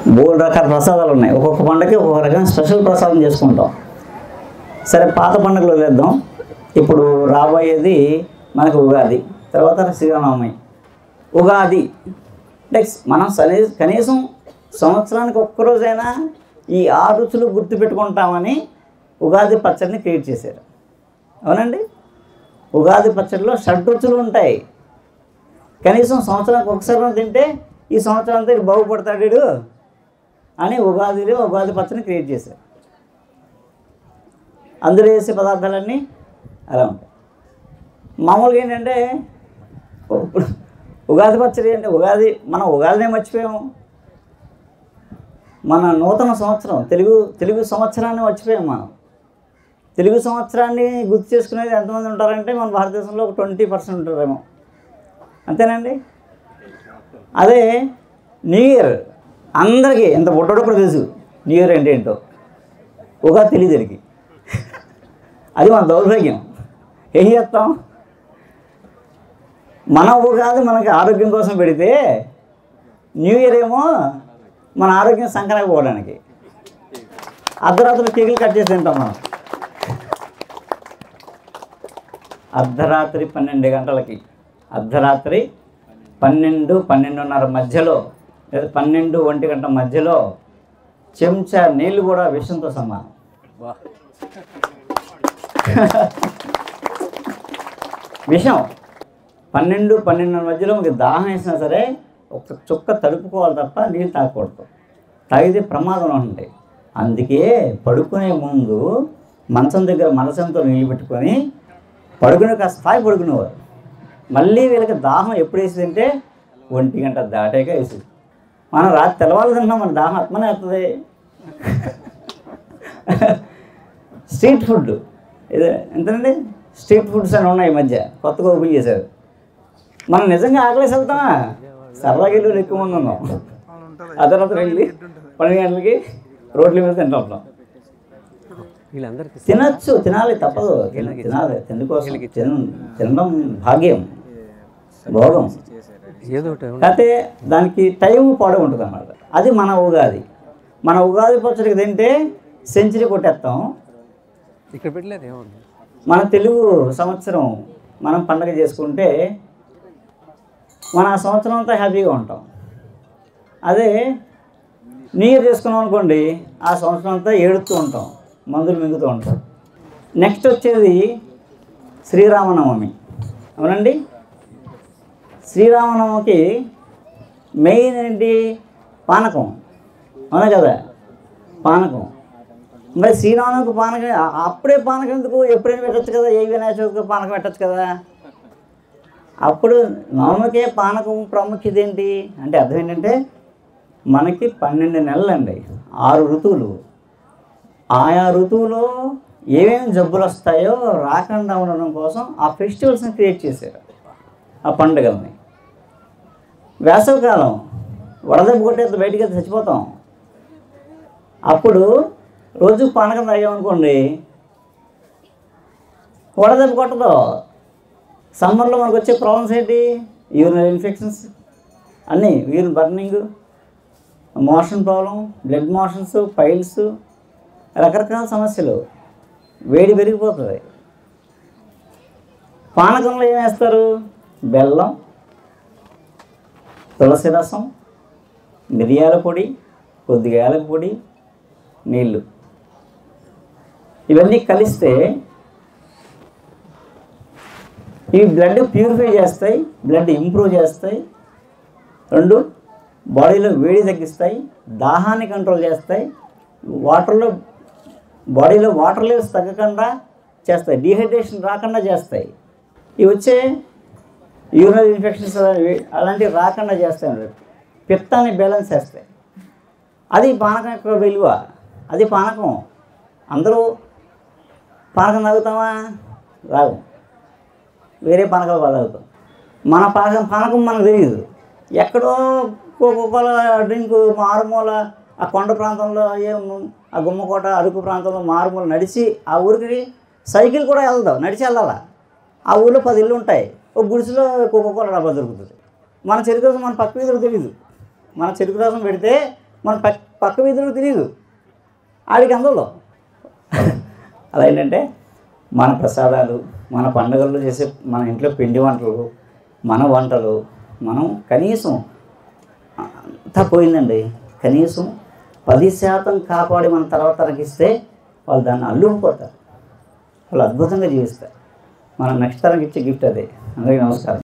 మూడు రకాల ప్రసాదాలు ఉన్నాయి. ఒక్కొక్క పండుగకి ఒక్కొక్క రకమైన స్పెషల్ ప్రసాదం చేసుకుంటాం. సరే, పాత పండుగలు వదిలేద్దాం. ఇప్పుడు రాబోయేది మనకు ఉగాది, తర్వాత శ్రీరామనవమి. ఉగాది నెక్స్ట్ మనం కనీసం సంవత్సరానికి ఒక్కరోజైనా ఈ 6 రుచులు గుర్తుపెట్టుకుంటామని ఉగాది పచ్చడిని క్రియేట్ చేశారు. అవునండి, ఉగాది పచ్చడిలో 6 రుచులు ఉంటాయి. కనీసం సంవత్సరానికి ఒకసారి తింటే ఈ సంవత్సరం అంతా బాగుపడతాడు అని ఉగాది పచ్చడిని క్రియేట్ చేశారు. అందులో వేసే పదార్థాలన్నీ అలా ఉంటాయి. మామూలుగా ఏంటంటే ఇప్పుడు ఉగాది పచ్చడి అంటే మనం ఉగాదినే మర్చిపోయాము. మన నూతన సంవత్సరం తెలుగు సంవత్సరాన్ని మర్చిపోయాము. మనం తెలుగు సంవత్సరాన్ని గుర్తు చేసుకునేది ఎంతమంది ఉంటారంటే మన భారతదేశంలో ఒక 20% ఉంటారేమో, అంతేనండి. అదే న్యూ ఇయర్ అందరికీ ఎంత బుట్టడో కూడా తెలుసు. న్యూ ఇయర్ అంటే ఏంటో ఉగాది తెలియదు వీరికి. అది మన దౌర్భాగ్యం. ఏం చేస్తాం? మన ఉగాది మనకి ఆరోగ్యం కోసం పెడితే న్యూ ఇయర్ ఏమో మన ఆరోగ్యం సంకనాకి పోవడానికి. అర్ధరాత్రి కేకులు కట్ చేసి తింటాం మనం. అర్ధరాత్రి 12 గంటలకి, అర్ధరాత్రి 12-12:30 మధ్యలో, లేదా 12-1 గంట మధ్యలో చెంచా నీళ్ళు కూడా విషంతో సమానం. విషం 12-12:30 మధ్యలో మీకు దాహం వేసినా సరే ఒక చుక్క తడుపుకోవాలి తప్ప నీళ్ళు తాగకూడదు. తాగితే ప్రమాదం ఉంటాయి. అందుకే పడుకునే ముందు మంచం దగ్గర మనసంతో నీళ్ళు పెట్టుకొని పడుకునే కాస్త తాగి పడుకునేవారు. మళ్ళీ వీళ్ళకి దాహం ఎప్పుడు వేసిందంటే 1 గంట దాటాక వేసింది. మనం రాత్రి తెల్లవాళ్ళు తింటున్నాం, మన దాహం ఆత్మనే వస్తుంది. స్ట్రీట్ ఫుడ్ ఎంతండి, స్ట్రీట్ ఫుడ్స్ అని ఉన్నాయి. ఈ మధ్య కొత్తగా ఓపెన్ చేశారు. మనం నిజంగా ఆకలేసి వెళ్తామా? సరదాగా వెళ్ళి ఎక్కువ మంది ఉన్నాం. అర్ధరాత్రి వెళ్ళి 12 గంటలకి రోడ్ల మీద తింటా ఉంటాం. తినచ్చు, తినాలి, తప్పదు, తినాలి. తినడం భాగ్యం, భోగం. అయితే దానికి టైం పొడవు ఉంటుంది అన్నమాట. అది మన ఉగాది. మన ఉగాది పచ్చడికి తింటే సెంచరీ కొట్టేస్తాం. ఇక్కడ పెట్టలేదు ఏముంది. మన తెలుగు సంవత్సరం మనం పండగ చేసుకుంటే మన ఆ సంవత్సరం అంతా హ్యాపీగా ఉంటాం. అదే న్యూ ఇయర్ చేసుకున్నాం అనుకోండి, ఆ సంవత్సరం అంతా ఏడుస్తూ ఉంటాం, మందులు మింగుతూ ఉంటాం. నెక్స్ట్ వచ్చేది శ్రీరామనవమి. అవునండి, శ్రీరామనవమికి మెయిన్ ఏంటి? పానకం. అవునా కదా, పానకం. మరి శ్రీరామనవమికి పానకం, అప్పుడే పానకం ఎందుకు? ఎప్పుడైనా పెట్టచ్చు కదా, ఏ వినాయక చవితికి పానకం పెట్టచ్చు కదా. అప్పుడు నవమికే పానకం ప్రాముఖ్యత ఏంటి అంటే అర్థం ఏంటంటే మనకి 12 నెలలు అండి, 6 ఋతువులు. ఆయా ఋతువులో ఏమేమి జబ్బులు వస్తాయో రాకుండా ఉండడం కోసం ఆ ఫెస్టివల్స్ని క్రియేట్ చేశారు, ఆ పండుగల్ని. వేసవికాలం వడదెబ్బ కొట్టేది, బయటికి వెళ్తే చచ్చిపోతాం. అప్పుడు రోజు పానకం తాగామనుకోండి, వడదెబ్బ కొట్టదు. సమ్మర్లో మనకు వచ్చే ప్రాబ్లమ్స్ ఏంటి? యూరినరీ ఇన్ఫెక్షన్స్ అన్నీ, urine burning, motion problem, blood motions, piles, రకరకాల సమస్యలు. వేడి పెరిగిపోతుంది. పానకంలో ఏం వేస్తారు? బెల్లం, తులసి రసం, మిరియాల పొడి, కొద్దిగా యాలక పొడి, నీళ్ళు, ఇవన్నీ కలిస్తే ఇవి బ్లడ్ ప్యూరిఫై చేస్తాయి, బ్లడ్ ఇంప్రూవ్ చేస్తాయి. 2 బాడీలో వేడి తగ్గిస్తాయి, దాహాన్ని కంట్రోల్ చేస్తాయి, బాడీలో వాటర్ లెవెల్స్ తగ్గకుండా చేస్తాయి, డీహైడ్రేషన్ రాకుండా చేస్తాయి. ఇవి వచ్చే యూరినరీ ఇన్ఫెక్షన్స్ అలాంటివి రాకుండా చేస్తాయి, పిత్తాన్ని బ్యాలెన్స్ చేస్తాయి. అది పానకం యొక్క విలువ. అది పానకం. అందరూ పానకం తాగుతామా? రాదు. వేరే పానకాలు బాగా తాగుతాం. మన పానకం మనకు తెలియదు. ఎక్కడో కోకోకోలా డ్రింక్ మారుమూల ఆ కొండ ప్రాంతంలో, ఆ గుమ్మకోట, అరకు ప్రాంతంలో మారుమూల నడిచి ఆ ఊరికి సైకిల్ కూడా వెళ్దాం, నడిచి వెళ్ళాలా. ఆ ఊళ్ళో 10 ఇళ్ళు ఉంటాయి, ఒక గుడిసెలో కోకోకోలా డబ్బా దొరుకుతుంది. మన చెరుకు రసం మన పక్క వీధిలో తెలియదు. మన చెరుకు రసం పెడితే మన పక్క వీధిలో తెలియదు, ఆడికి అందులో. అలా ఏంటంటే మన ప్రసాదాలు, మన పండుగల్లో చేసే మన ఇంట్లో పిండి వంటలు, మన వంటలు మనం కనీసం అంతా పోయిందండి, కనీసం 10% కాపాడి మన తర్వాత తరగిస్తే వాళ్ళు దాన్ని అల్లుకుపోతారు, వాళ్ళు అద్భుతంగా జీవిస్తారు. మనం నెక్స్ట్ తరంకి ఇచ్చే గిఫ్ట్ అదే. అందరికీ నమస్కారం.